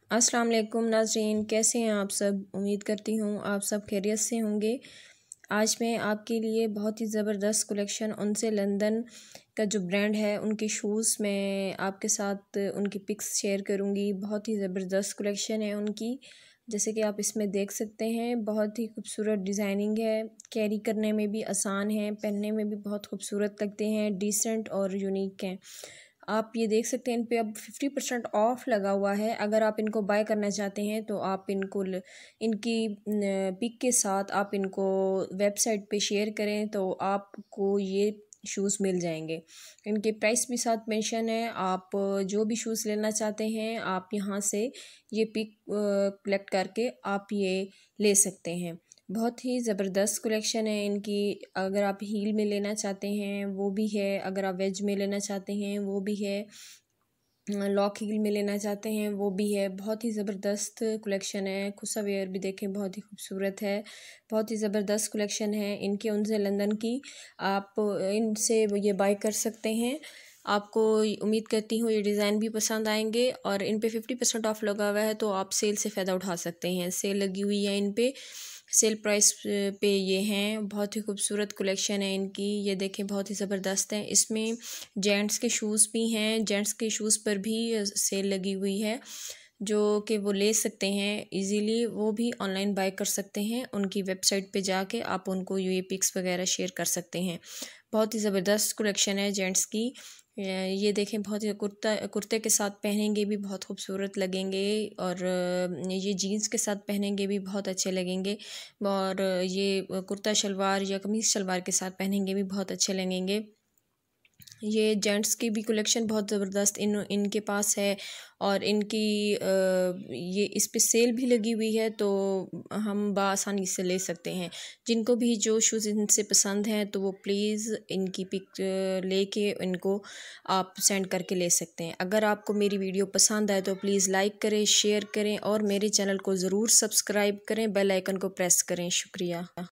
अस्सलाम वालेकुम नाज़रीन, कैसे हैं आप सब। उम्मीद करती हूँ आप सब खैरियत से होंगे। आज मैं आपके लिए बहुत ही ज़बरदस्त कलेक्शन उनसे लंदन का जो ब्रांड है उनके शूज़ मैं आपके साथ उनकी पिक्स शेयर करूँगी। बहुत ही ज़बरदस्त कलेक्शन है उनकी, जैसे कि आप इसमें देख सकते हैं। बहुत ही खूबसूरत डिज़ाइनिंग है, कैरी करने में भी आसान है, पहनने में भी बहुत खूबसूरत लगते हैं, डिसेंट और यूनिक हैं। आप ये देख सकते हैं इन पे अब 50% ऑफ लगा हुआ है। अगर आप इनको बाय करना चाहते हैं तो आप इनको इनकी पिक के साथ आप इनको वेबसाइट पे शेयर करें तो आपको ये शूज़ मिल जाएंगे। इनके प्राइस भी साथ मेंशन है। आप जो भी शूज़ लेना चाहते हैं आप यहाँ से ये पिक कलेक्ट करके आप ये ले सकते हैं। बहुत ही ज़बरदस्त कलेक्शन है इनकी। अगर आप हील में लेना चाहते हैं वो भी है, अगर आप वेज में लेना चाहते हैं वो भी है, लॉक हील में लेना चाहते हैं वो भी है। बहुत ही ज़बरदस्त कलेक्शन है। खुसा वेयर भी देखें, बहुत ही खूबसूरत है। बहुत ही ज़बरदस्त कलेक्शन है इनके उनसे लंदन की। आप इनसे ये बाय कर सकते हैं। आपको उम्मीद करती हूँ ये डिज़ाइन भी पसंद आएंगे। और इन पे 50% ऑफ लगा हुआ है तो आप सेल से फ़ायदा उठा सकते हैं। सेल लगी हुई है इन पे, सेल प्राइस पे ये हैं। बहुत ही खूबसूरत कलेक्शन है इनकी। ये देखें, बहुत ही ज़बरदस्त है। इसमें जेंट्स के शूज़ भी हैं, जेंट्स के शूज़ पर भी सेल लगी हुई है जो कि वो ले सकते हैं इजीली। वो भी ऑनलाइन बाय कर सकते हैं, उनकी वेबसाइट पे जाके आप उनको ये पिक्स वगैरह शेयर कर सकते हैं। बहुत ही ज़बरदस्त कलेक्शन है जेंट्स की। ये देखें, बहुत ही कुर्ते के साथ पहनेंगे भी बहुत खूबसूरत लगेंगे, और ये जीन्स के साथ पहनेंगे भी बहुत अच्छे लगेंगे, और ये कुर्ता शलवार या कमीज़ शलवार के साथ पहनेंगे भी बहुत अच्छे लगेंगे। ये जेंट्स की भी कलेक्शन बहुत ज़बरदस्त इनके पास है, और इनकी ये इस पे सेल भी लगी हुई है तो हम बआसानी से ले सकते हैं। जिनको भी जो शूज़ इनसे पसंद हैं तो वो प्लीज़ इनकी पिक लेके इनको आप सेंड करके ले सकते हैं। अगर आपको मेरी वीडियो पसंद आए तो प्लीज़ लाइक करें, शेयर करें और मेरे चैनल को ज़रूर सब्सक्राइब करें, बेल आइकन को प्रेस करें। शुक्रिया।